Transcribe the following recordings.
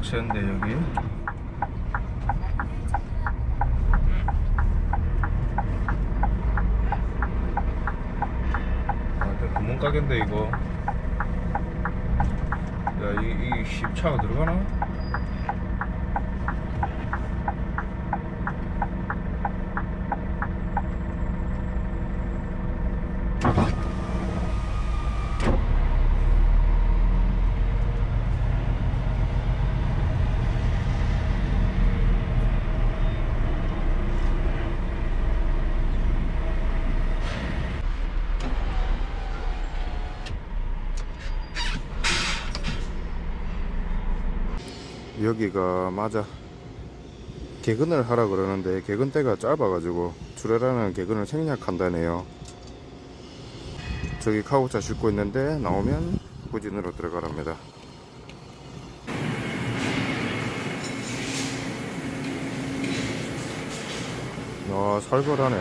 빡센데 여기. 아, 구멍가게인데 이거. 야, 이 씹차가 들어가나? 여기가 맞아 개근을 하라 그러는데 개근대가 짧아가지고 출애라는 개근을 생략한다네요. 저기 카고차 싣고 있는데 나오면 후진으로 들어가랍니다. 아, 살벌하네.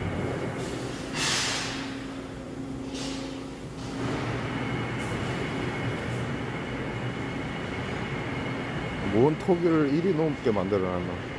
뭔 토기를 이리 넘게 만들어놨나.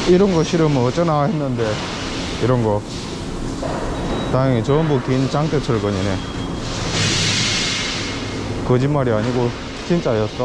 이런 거 실으면 어쩌나 했는데 이런 거 다행히 전부 긴 장대 철근이네. 거짓말이 아니고 진짜였어.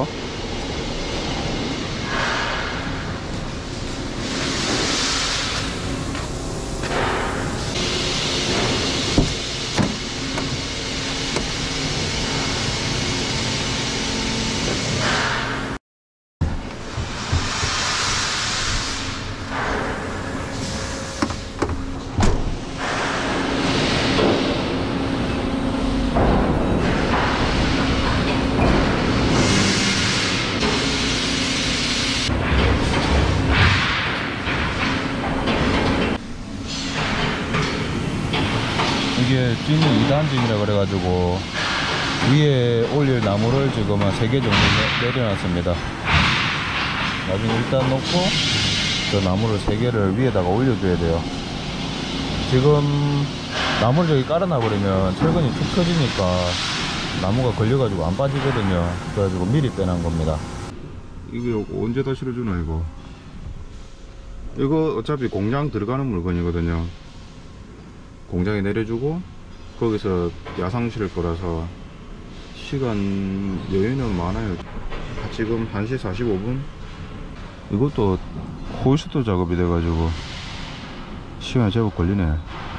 이게 찐이 2단진이라 그래가지고 위에 올릴 나무를 지금 한 3개 정도 내려놨습니다. 나중에 일단 놓고 저 나무를 3개를 위에다가 올려줘야 돼요. 지금 나무를 저기 깔아놔버리면 철근이 툭 터지니까 나무가 걸려가지고 안 빠지거든요. 그래가지고 미리 빼놓은 겁니다. 이게 언제 다 실어주나 이거. 이거 어차피 공장 들어가는 물건이거든요. 공장에 내려주고 거기서 야상 실을 거라서 시간 여유는 많아요. 지금 1시 45분. 이것도 홀스터 작업이 돼가지고 시간이 제법 걸리네.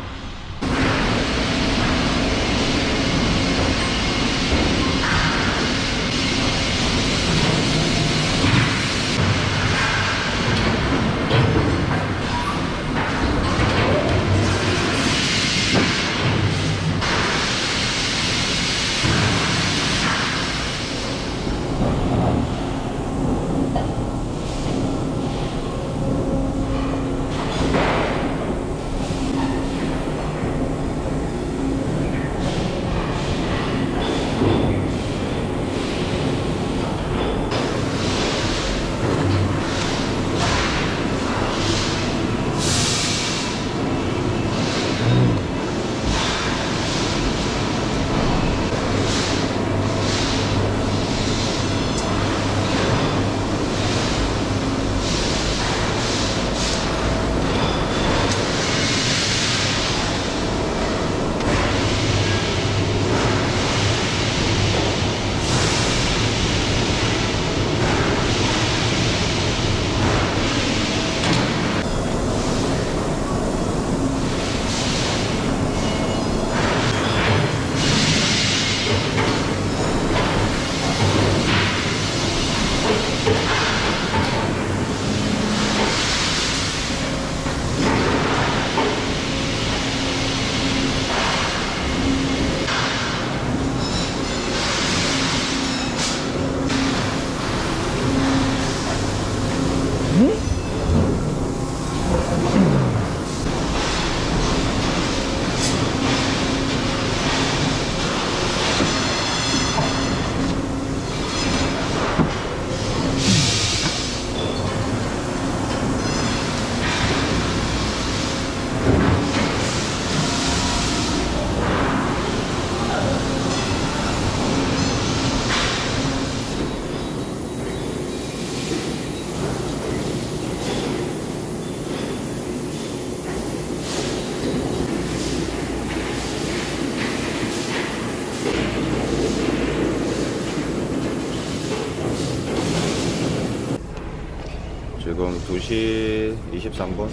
지금 2시 23분.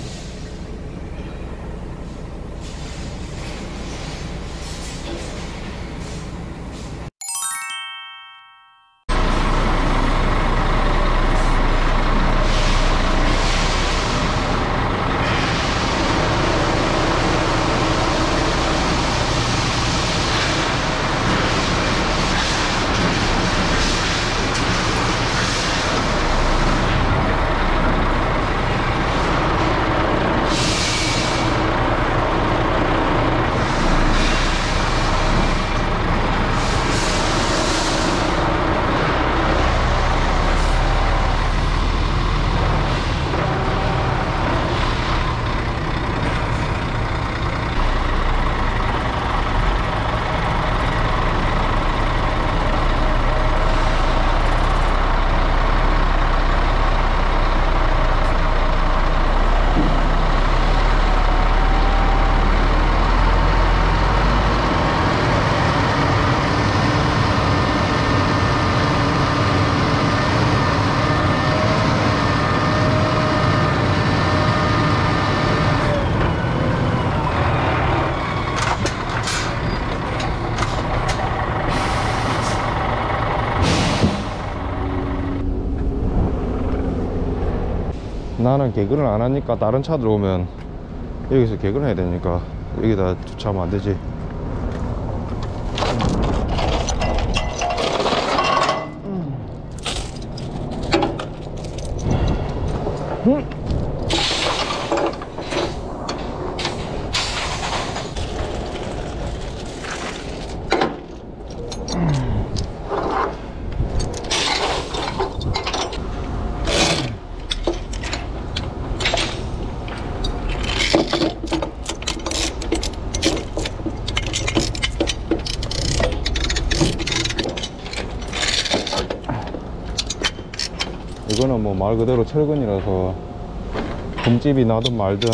나는 개근을 안 하니까 다른 차들 오면 여기서 개근해야 되니까 여기다 주차하면 안 되지. 이거는 뭐 말 그대로 철근이라서 금집이 나든 말든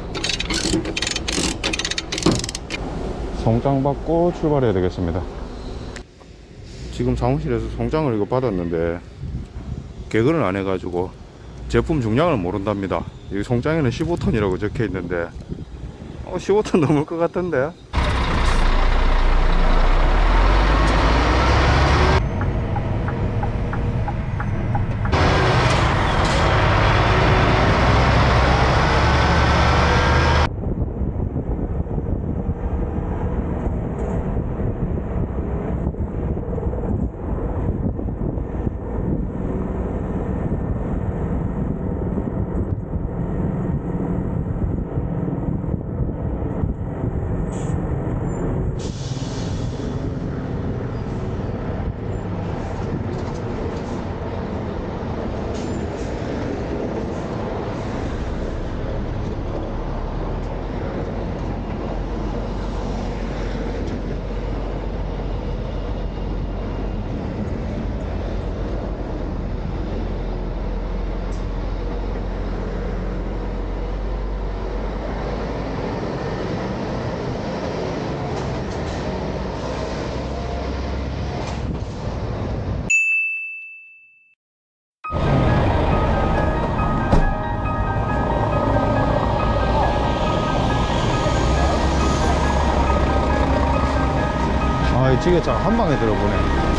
송장 받고 출발해야 되겠습니다. 지금 사무실에서 송장을 이거 받았는데 개근을 안 해가지고 제품 중량을 모른답니다. 여기 송장에는 15톤이라고 적혀 있는데 15톤 넘을 것 같은데. 이 지게차가 한 방에 들어보네.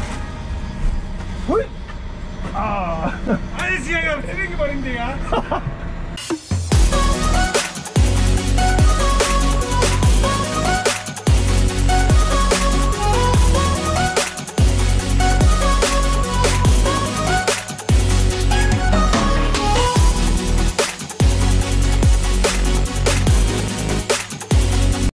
아저씨가 새벽에 버린 데야.